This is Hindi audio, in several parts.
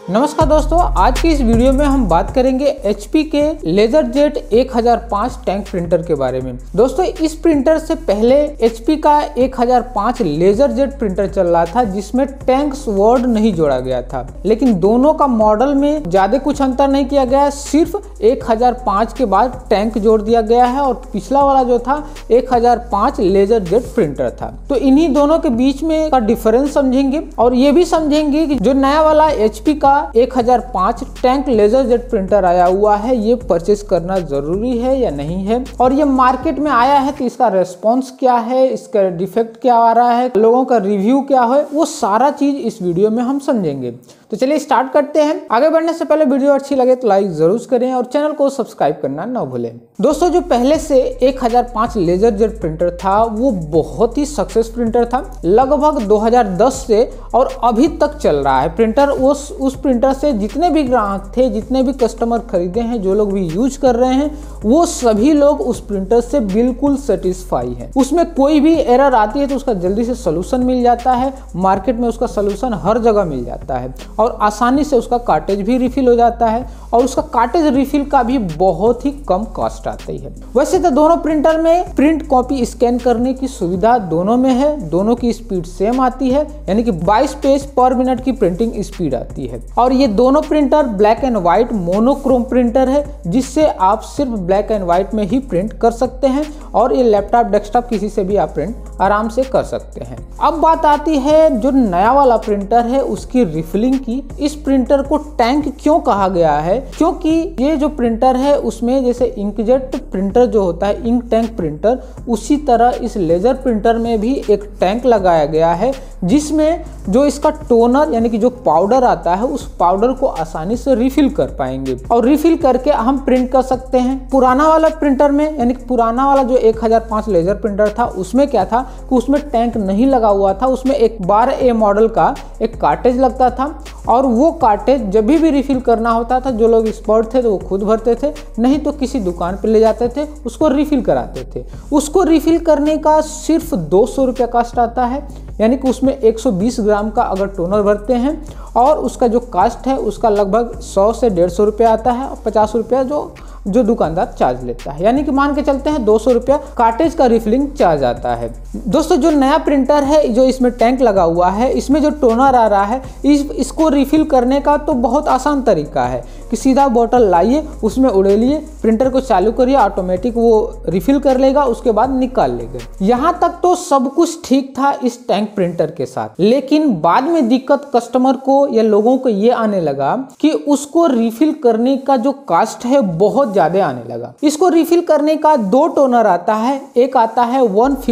नमस्कार दोस्तों, आज की इस वीडियो में हम बात करेंगे HP के लेजरजेट 1005 टैंक प्रिंटर के बारे में। दोस्तों, इस प्रिंटर से पहले HP का 1005 लेजरजेट प्रिंटर चल रहा था जिसमें टैंक्स वर्ड नहीं जोड़ा गया था, लेकिन दोनों का मॉडल में ज्यादा कुछ अंतर नहीं किया गया है। सिर्फ 1005 के बाद टैंक जोड़ दिया गया है और पिछला वाला जो था 1005 लेजरजेट प्रिंटर था। तो इन्हीं दोनों के बीच में का डिफरेंस समझेंगे और ये भी समझेंगे कि जो नया वाला HP का 1005 टैंक लेजरजेट प्रिंटर आया हुआ है, ये परचेस करना जरूरी है या नहीं है, और ये मार्केट में आया है तो इसका रेस्पॉन्स क्या है, इसका डिफेक्ट क्या आ रहा है, लोगों का रिव्यू क्या है, वो सारा चीज इस वीडियो में हम समझेंगे। तो चलिए स्टार्ट करते हैं। आगे बढ़ने से पहले वीडियो अच्छी लगे तो लाइक जरूर करें और चैनल को सब्सक्राइब करना ना भूलें। दोस्तों, जो पहले से 1005 लेजरजेट प्रिंटर था वो बहुत ही सक्सेस प्रिंटर था। लगभग 2010 से और अभी तक चल रहा है प्रिंटर। उस प्रिंटर से जितने भी ग्राहक थे, जितने भी कस्टमर खरीदे हैं, जो लोग भी यूज कर रहे हैं, वो सभी लोग उस प्रिंटर से बिल्कुल सेटिस्फाई है। उसमें कोई भी एरर आती है तो उसका जल्दी से सोल्यूशन मिल जाता है। मार्केट में उसका सोल्यूशन हर जगह मिल जाता है और आसानी से उसका कार्टेज भी रिफिल हो जाता है और उसका कार्टेज रिफिल का भी बहुत ही कम कॉस्ट आती है। वैसे तो दोनों प्रिंटर में प्रिंट कॉपी स्कैन करने की सुविधा दोनों में है। दोनों की स्पीड सेम आती है, यानी कि 22 पेज पर मिनट की प्रिंटिंग स्पीड आती है। और ये दोनों printer black and white monochrome printer है, जिससे आप सिर्फ ब्लैक एंड व्हाइट में ही प्रिंट कर सकते हैं और ये लैपटॉप डेस्कटॉप किसी से भी आप प्रिंट आराम से कर सकते हैं। अब बात आती है जो नया वाला प्रिंटर है उसकी रिफिलिंग की। इस प्रिंटर को टैंक क्यों कहा गया है? क्योंकि ये जो प्रिंटर है उसमें जैसे इंकजेट प्रिंटर जो होता है, इंक टैंक प्रिंटर, उसी तरह इस लेजर प्रिंटर में भी एक टैंक लगाया गया है, जिसमें जो इसका टोनर यानी कि जो पाउडर आता है उस पाउडर को आसानी से रिफिल कर पाएंगे और रिफिल करके हम प्रिंट कर सकते हैं। पुराना वाला प्रिंटर में, यानी कि पुराना वाला जो 1005 लेजर प्रिंटर था, उसमें क्या था कि उसमें टैंक नहीं लगा हुआ था। उसमें एक 12A मॉडल का एक कार्टेज लगता था और वो कार्टेज जब भी रिफिल करना होता था, जो लोग एक्सपर्ट थे तो वो खुद भरते थे, नहीं तो किसी दुकान पर ले जाते थे, उसको रिफिल कराते थे। उसको रिफिल करने का सिर्फ 200 रुपये कॉस्ट आता है, यानी कि उसमें 120 ग्राम का अगर टोनर भरते हैं और उसका जो कास्ट है उसका लगभग 100 से 150 रुपये आता है और 50 रुपये जो दुकानदार चार्ज लेता है, यानी कि मान के चलते हैं 200 रुपया कार्टेज का रिफिलिंग चार्ज आता है। दोस्तों, जो नया प्रिंटर है, जो इसमें टैंक लगा हुआ है, इसमें जो टोनर आ रहा है, इसको रिफिल करने का तो बहुत आसान तरीका है कि सीधा बोतल लाइए, उसमें उड़ेलिए, प्रिंटर को चालू करिए, ऑटोमेटिक वो रिफिल कर लेगा, उसके बाद निकाल लेगा। यहाँ तक तो सब कुछ ठीक था इस टैंक प्रिंटर के साथ, लेकिन बाद में दिक्कत कस्टमर को या लोगों को ये आने लगा कि उसको रिफिल करने का जो कास्ट है बहुत ज्यादा आने लगा। इसको रिफिल करने का 2 टोनर आता है। एक आता है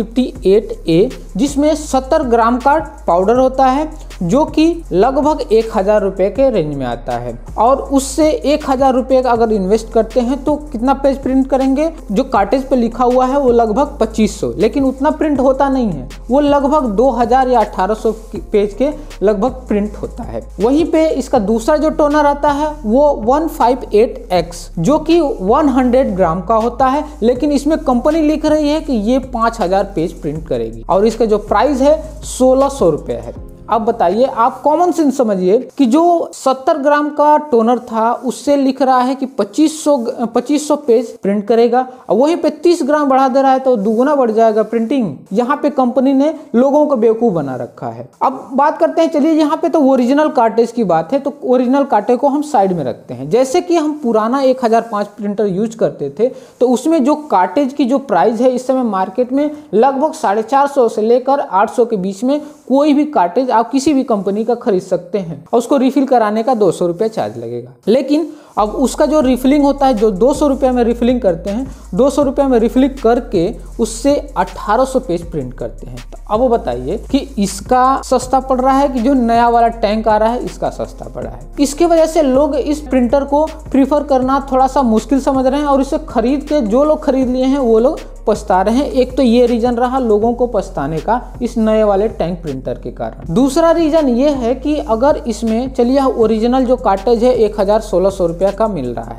158A जिसमें 70 ग्राम का पाउडर होता है, जो कि लगभग 1000 रुपए के रेंज में आता है, और उससे 1000 रुपए का अगर इन्वेस्ट करते हैं तो कितना पेज प्रिंट करेंगे? जो कार्टेज पे लिखा हुआ है वो लगभग 2500, लेकिन उतना प्रिंट होता नहीं है, वो लगभग 2000 या 1800 पेज के लगभग प्रिंट होता है। वहीं पे इसका दूसरा जो टोनर आता है वो 158X जो कि 100 ग्राम का होता है, लेकिन इसमें कंपनी लिख रही है कि ये 5000 पेज प्रिंट करेगी और इसका जो प्राइस है 1600 रुपये है। अब बताइए, आप कॉमन सेंस समझिए कि जो 70 ग्राम का टोनर था उससे लिख रहा है कि 2500 पेज प्रिंट करेगा, और वहीं पे 30 ग्राम बढ़ा दे रहा है तो दुगुना बढ़ जाएगा प्रिंटिंग। यहाँ पे कंपनी ने लोगों को बेवकूफ बना रखा है। अब बात करते हैं, चलिए यहाँ पे तो ओरिजिनल कार्टेज की बात है, तो ओरिजिनल कार्टेज को हम साइड में रखते हैं। जैसे कि हम पुराना 1005 प्रिंटर यूज करते थे तो उसमें जो कार्टेज की जो प्राइस है इस समय मार्केट में लगभग 450 से लेकर 800 के बीच में कोई भी कार्टेज आप किसी भी कंपनी का खरीद सकते हैं और उसको रिफिल कराने का 200 रुपये चार्ज लगेगा। लेकिन अब उसका जो रिफिलिंग होता है, जो 200 रुपये में रिफिलिंग करते हैं, 200 रुपये में रिफिलिंग करके उससे 1800 पेज प्रिंट करते हैं। तो अब वो बताइए कि इसका सस्ता पड़ रहा है कि जो नया वाला टैंक आ रहा है इसका सस्ता पड़ा है। इसके वजह से लोग इस प्रिंटर को प्रीफर करना थोड़ा सा मुश्किल समझ रहे हैं और इसे खरीद के जो लोग खरीद लिए हैं वो लोग पछता रहे हैं। एक तो ये रीजन रहा लोगों को पछताने का इस नए वाले टैंक प्रिंटर के कारण। दूसरा रीजन ये है कि अगर इसमें चलिए ओरिजिनल जो कार्टेज है 1600 रुपया का मिल रहा है,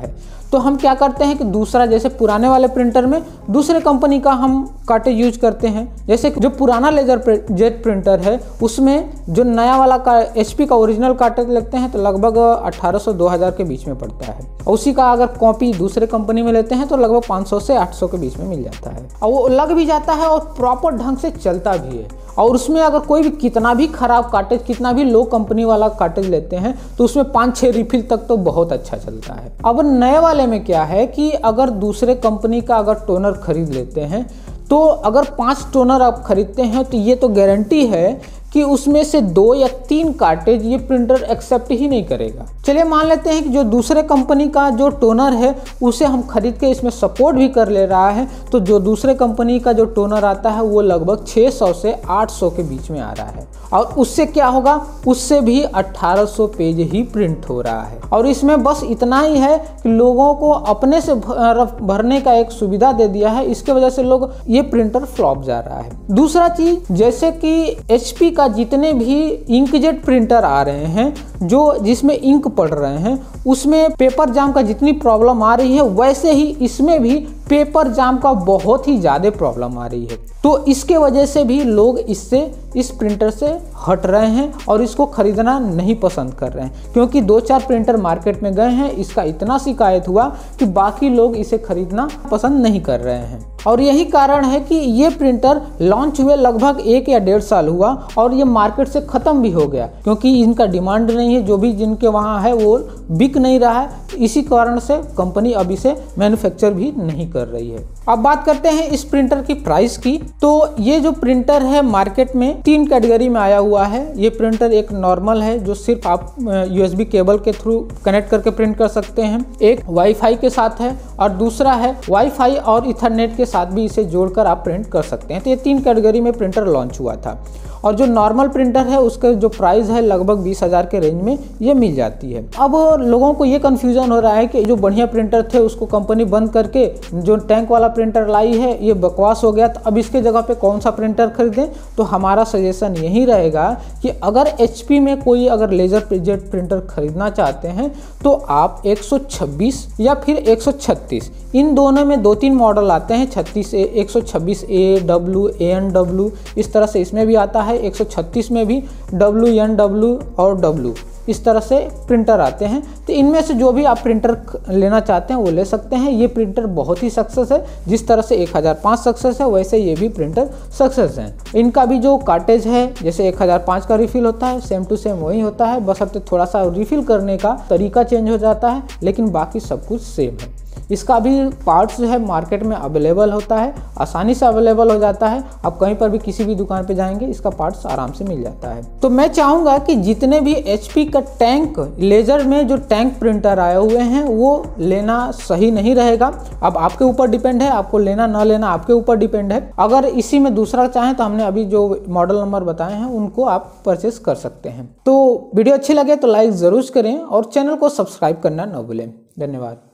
तो हम क्या करते हैं कि दूसरा, जैसे पुराने वाले प्रिंटर में दूसरे कंपनी का हम कार्टेज यूज करते हैं। जैसे जो पुराना लेजर जेट प्रिंटर है उसमें जो नया वाला HP का ओरिजिनल कार्टेज लगते हैं तो लगभग 1800-2000 के बीच में पड़ता है। और उसी का अगर कॉपी दूसरे कंपनी में लेते हैं तो लगभग 500 से 800 के बीच में मिल जाता है, और वो लग भी जाता है और प्रॉपर ढंग से चलता भी है। और उसमें अगर कोई भी कितना भी खराब कार्टेज, कितना भी लो कंपनी वाला कार्टेज लेते हैं तो उसमें 5-6 रिफिल तक तो बहुत अच्छा चलता है। अब नए वाले में क्या है कि अगर दूसरे कंपनी का अगर टोनर खरीद लेते हैं तो अगर 5 टोनर आप खरीदते हैं तो ये तो गारंटी है कि उसमें से 2 या 3 कार्टेज ये प्रिंटर एक्सेप्ट ही नहीं करेगा। चलिए मान लेते हैं कि जो दूसरे कंपनी का जो टोनर है उसे हम खरीद के इसमें सपोर्ट भी कर ले रहा है, तो जो दूसरे कंपनी का जो टोनर आता है वो लगभग 600 से 800 के बीच में आ रहा है। और उससे क्या होगा, उससे भी 1800 पेज ही प्रिंट हो रहा है। और इसमें बस इतना ही है कि लोगों को अपने से भरने का एक सुविधा दे दिया है, इसके वजह से लोग ये प्रिंटर फ्लॉप जा रहा है। दूसरा चीज, जैसे कि HP का जितने भी इंकजेट प्रिंटर आ रहे हैं जो जिसमें इंक पड़ रहे हैं उसमें पेपर जाम का जितनी प्रॉब्लम आ रही है वैसे ही इसमें भी पेपर जाम का बहुत ही ज़्यादा प्रॉब्लम आ रही है। तो इसके वजह से भी लोग इस प्रिंटर से हट रहे हैं और इसको खरीदना नहीं पसंद कर रहे हैं, क्योंकि 2-4 प्रिंटर मार्केट में गए हैं, इसका इतना शिकायत हुआ कि बाकी लोग इसे खरीदना पसंद नहीं कर रहे हैं। और यही कारण है कि ये प्रिंटर लॉन्च हुए लगभग 1 या 1.5 साल हुआ और ये मार्केट से ख़त्म भी हो गया, क्योंकि इनका डिमांड नहीं है, जो भी जिनके वहाँ है वो बिक नहीं रहा है। इसी कारण से कंपनी अब इसे मैन्युफैक्चर भी नहीं कर रही है। अब बात करते हैं इस प्रिंटर की प्राइस की। तो ये जो प्रिंटर है मार्केट में 3 कैटेगरी में आया हुआ है। ये प्रिंटर एक नॉर्मल है जो सिर्फ आप USB केबल के थ्रू कनेक्ट करके प्रिंट कर सकते हैं, एक वाईफाई के साथ है और दूसरा है वाईफाई और इथरनेट के साथ भी इसे जोड़कर आप प्रिंट कर सकते हैं। तो ये 3 कैटेगरी में प्रिंटर लॉन्च हुआ था। और जो नॉर्मल प्रिंटर है उसका जो प्राइस है लगभग 20,000 के रेंज में ये मिल जाती है। अब लोगों को ये कन्फ्यूजन हो रहा है कि जो बढ़िया प्रिंटर थे उसको कंपनी बंद करके जो टैंक वाला प्रिंटर लाई है ये बकवास हो गया, तो अब इसके जगह पे कौन सा प्रिंटर खरीदें। तो हमारा सजेशन यही रहेगा कि अगर HP में कोई अगर लेजर जेट प्रिंटर खरीदना चाहते हैं तो आप 126 या फिर 136, इन दोनों में 2-3 मॉडल आते हैं, 126A, W, ANW, इस तरह से इसमें भी आता है। 136 में भी W, NW और W, इस तरह से प्रिंटर आते हैं। तो इनमें से जो भी आप प्रिंटर लेना चाहते हैं वो ले सकते हैं। ये प्रिंटर बहुत ही सक्सेस है, जिस तरह से 1005 सक्सेस है वैसे ये भी प्रिंटर सक्सेस है। इनका भी जो कार्टेज है जैसे 1005 का रिफिल होता है सेम टू सेम वही होता है, बस अब थोड़ा सा रिफिल करने का तरीका चेंज हो जाता है, लेकिन बाकी सब कुछ सेम है। इसका भी पार्ट्स जो है मार्केट में अवेलेबल होता है, आसानी से अवेलेबल हो जाता है। आप कहीं पर भी किसी भी दुकान पे जाएंगे इसका पार्ट्स आराम से मिल जाता है। तो मैं चाहूँगा कि जितने भी HP का टैंक लेजर में जो टैंक प्रिंटर आए हुए हैं वो लेना सही नहीं रहेगा। अब आपके ऊपर डिपेंड है, आपको लेना ना लेना आपके ऊपर डिपेंड है। अगर इसी में दूसरा चाहें तो हमने अभी जो मॉडल नंबर बताए हैं उनको आप परचेस कर सकते हैं। तो वीडियो अच्छी लगे तो लाइक ज़रूर करें और चैनल को सब्सक्राइब करना न भूलें। धन्यवाद।